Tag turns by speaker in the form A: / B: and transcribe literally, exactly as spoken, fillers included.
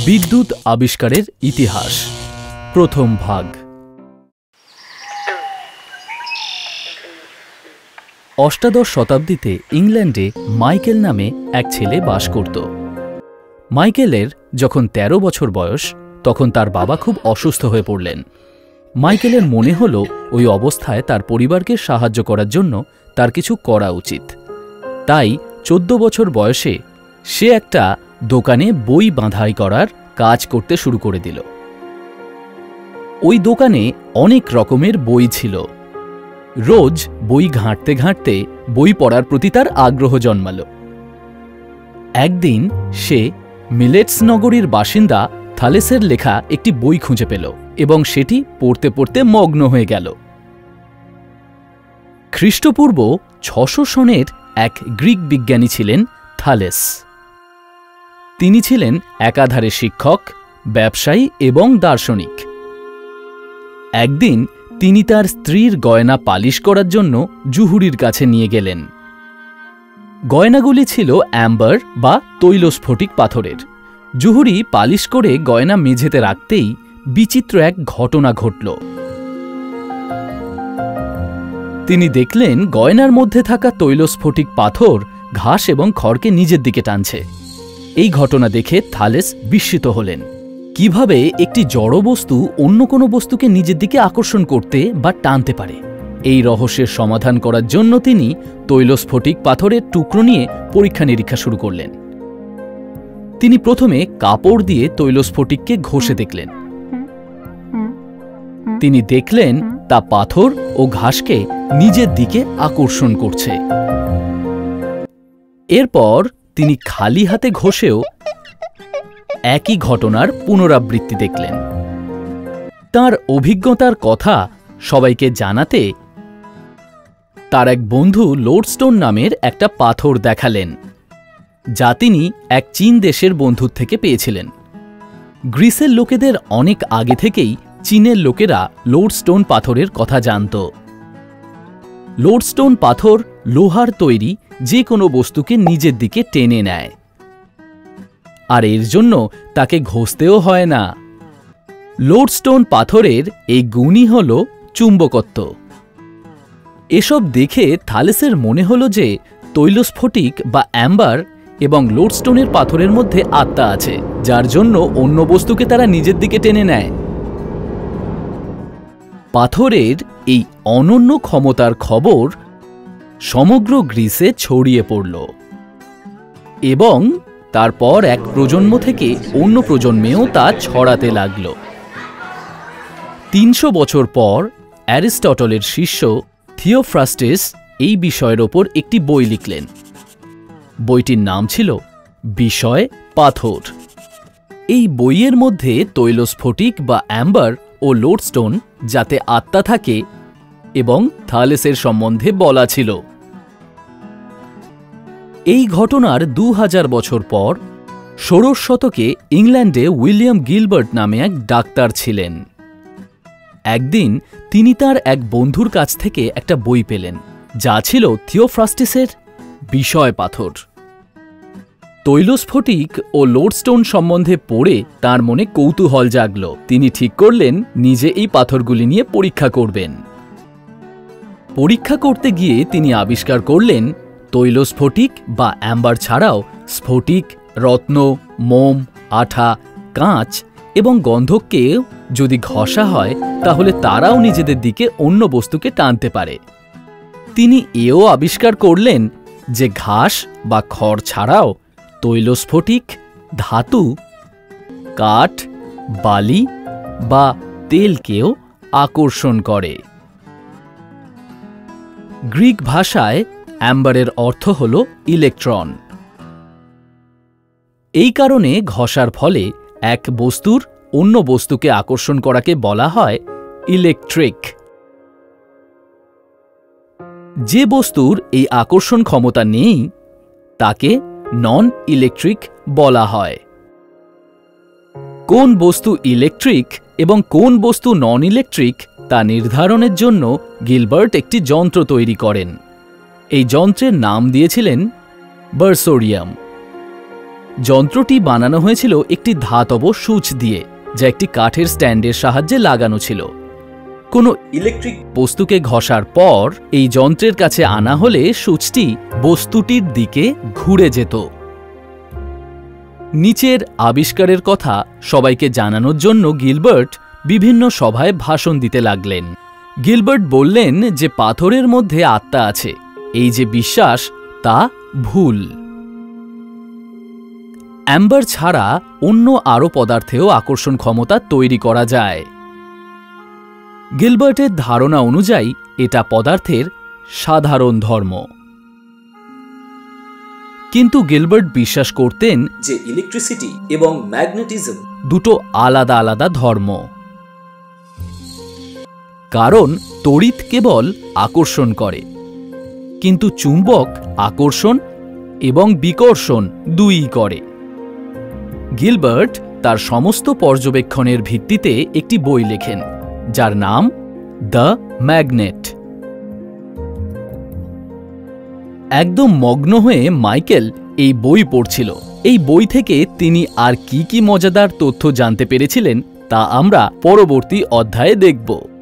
A: বিদ্যুৎ আবিষ্কারের ইতিহাস প্রথম ভাগ। অষ্টাদশ শতাব্দীতে ইংল্যান্ডে মাইকেল নামে এক ছেলে বাস করত। মাইকেলের যখন তেরো বছর বয়স তখন তার বাবা খুব অসুস্থ হয়ে পড়লেন। মাইকেলের মনে হলো ওই অবস্থায় তার পরিবারকে সাহায্য করার জন্য তার কিছু করা উচিত। তাই চোদ্দ বছর বয়সে সে একটা দোকানে বই বাঁধাই করার কাজ করতে শুরু করে দিল। ওই দোকানে অনেক রকমের বই ছিল। রোজ বই ঘাঁটতে ঘাঁটতে বই পড়ার প্রতি তার আগ্রহ জন্মাল। একদিন সে মিলেটস নগরীর বাসিন্দা থালেসের লেখা একটি বই খুঁজে পেল এবং সেটি পড়তে পড়তে মগ্ন হয়ে গেল। খ্রিস্টপূর্ব ছশো সনের এক গ্রিক বিজ্ঞানী ছিলেন থালেস। তিনি ছিলেন একাধারে শিক্ষক, ব্যবসায়ী এবং দার্শনিক। একদিন তিনি তার স্ত্রীর গয়না পালিশ করার জন্য জুহুরির কাছে নিয়ে গেলেন। গয়নাগুলি ছিল অ্যাম্বার বা তৈলস্ফটিক পাথরের। জুহুরি পালিশ করে গয়না মেঝেতে রাখতেই বিচিত্র এক ঘটনা ঘটল। তিনি দেখলেন গয়নার মধ্যে থাকা তৈলস্ফটিক পাথর ঘাস এবং খড়কে নিজের দিকে টানছে। এই ঘটনা দেখে থালেস বিস্মিত হলেন। কিভাবে একটি জড় বস্তু অন্য কোনো বস্তুকে নিজের দিকে আকর্ষণ করতে বা টানতে পারে? এই রহস্যের সমাধান করার জন্য তিনি তৈলস্ফটিক পাথরের টুকরো নিয়ে পরীক্ষা নিরীক্ষা শুরু করলেন। তিনি প্রথমে কাপড় দিয়ে তৈলস্ফটিককে ঘষে দেখলেন। তিনি দেখলেন তা পাথর ও ঘাসকে নিজের দিকে আকর্ষণ করছে। এরপর তিনি খালি হাতে ঘষেও একই ঘটনার পুনরাবৃত্তি দেখলেন। তার অভিজ্ঞতার কথা সবাইকে জানাতে তার এক বন্ধু লোডস্টোন নামের একটা পাথর দেখালেন, যা তিনি এক চীন দেশের বন্ধুর থেকে পেয়েছিলেন। গ্রিসের লোকেদের অনেক আগে থেকেই চীনের লোকেরা লোডস্টোন পাথরের কথা জানত। লোডস্টোন পাথর লোহার তৈরি যে কোনো বস্তুকে নিজের দিকে টেনে নেয়, আর এর জন্য তাকে ঘষতেও হয় না। লোডস্টোন পাথরের এই গুণই হল চুম্বকত্ব। এসব দেখে থালেসের মনে হল যে তৈলস্ফটিক বা অ্যাম্বার এবং লোডস্টোনের পাথরের মধ্যে আত্মা আছে, যার জন্য অন্য বস্তুকে তারা নিজের দিকে টেনে নেয়। পাথরের এই অনন্য ক্ষমতার খবর সমগ্র গ্রিসে ছড়িয়ে পড়ল এবং তারপর এক প্রজন্ম থেকে অন্য প্রজন্মেও তা ছড়াতে লাগল। তিনশো বছর পর অ্যারিস্টটলের শিষ্য থিওফ্রাস্টিস এই বিষয়ের ওপর একটি বই লিখলেন। বইটির নাম ছিল বিষয় পাথর। এই বইয়ের মধ্যে তৈলস্ফটিক বা অ্যাম্বার ও লোডস্টোন যাতে আত্মা থাকে এবং থালেসের সম্বন্ধে বলা ছিল। এই ঘটনার দু হাজার বছর পর ষোড়শ শতকে ইংল্যান্ডে উইলিয়াম গিলবার্ট নামে এক ডাক্তার ছিলেন। একদিন তিনি তার এক বন্ধুর কাছ থেকে একটা বই পেলেন, যা ছিল থিওফ্রাস্টিসের বিষয় পাথর। তৈলস্ফটিক ও লোডস্টোন সম্বন্ধে পড়ে তার মনে কৌতূহল জাগল। তিনি ঠিক করলেন নিজে এই পাথরগুলি নিয়ে পরীক্ষা করবেন। পরীক্ষা করতে গিয়ে তিনি আবিষ্কার করলেন তৈলস্ফটিক বা অ্যাম্বার ছাড়াও স্ফটিক, রত্ন, মোম, আঠা, কাঁচ এবং গন্ধককে যদি ঘষা হয় তাহলে তারাও নিজেদের দিকে অন্য বস্তুকে টানতে পারে। তিনি এও আবিষ্কার করলেন যে ঘাস বা খড় ছাড়াও তৈলস্ফটিক, ধাতু, কাঠ, বালি বা তেলকেও আকর্ষণ করে। গ্রিক ভাষায় অ্যাম্বারের অর্থ হল ইলেকট্রন। এই কারণে ঘষার ফলে এক বস্তুর অন্য বস্তুকে আকর্ষণ করাকে বলা হয় ইলেকট্রিক। যে বস্তুর এই আকর্ষণ ক্ষমতা নেই তাকে নন ইলেকট্রিক বলা হয়। কোন বস্তু ইলেকট্রিক এবং কোন বস্তু নন ইলেকট্রিক তা নির্ধারণের জন্য গিলবার্ট একটি যন্ত্র তৈরি করেন। এই যন্ত্রের নাম দিয়েছিলেন বার্সোরিয়াম। যন্ত্রটি বানানো হয়েছিল একটি ধাতব সূচ দিয়ে, যা একটি কাঠের স্ট্যান্ডের সাহায্যে লাগানো ছিল। কোনো ইলেকট্রিক বস্তুকে ঘষার পর এই যন্ত্রের কাছে আনা হলে সূচটি বস্তুটির দিকে ঘুরে যেত। নিচের আবিষ্কারের কথা সবাইকে জানানোর জন্য গিলবার্ট বিভিন্ন সভায় ভাষণ দিতে লাগলেন। গিলবার্ট বললেন যে পাথরের মধ্যে আত্মা আছে, এই যে বিশ্বাস তা ভুল। অ্যাম্বার ছাড়া অন্য আরও পদার্থেও আকর্ষণ ক্ষমতা তৈরি করা যায়। গিলবার্টের ধারণা অনুযায়ী এটা পদার্থের সাধারণ ধর্ম। কিন্তু গিলবার্ট বিশ্বাস করতেন যে ইলেকট্রিসিটি এবং ম্যাগনেটিজম দুটো আলাদা আলাদা ধর্ম। কারণ তড়িৎ কেবল আকর্ষণ করে, কিন্তু চুম্বক আকর্ষণ এবং বিকর্ষণ দুইই করে। গিলবার্ট তার সমস্ত পর্যবেক্ষণের ভিত্তিতে একটি বই লেখেন, যার নাম দ্য ম্যাগনেট। একদম মগ্ন হয়ে মাইকেল এই বই পড়ছিল। এই বই থেকে তিনি আর কি কি মজাদার তথ্য জানতে পেরেছিলেন তা আমরা পরবর্তী অধ্যায়ে দেখব।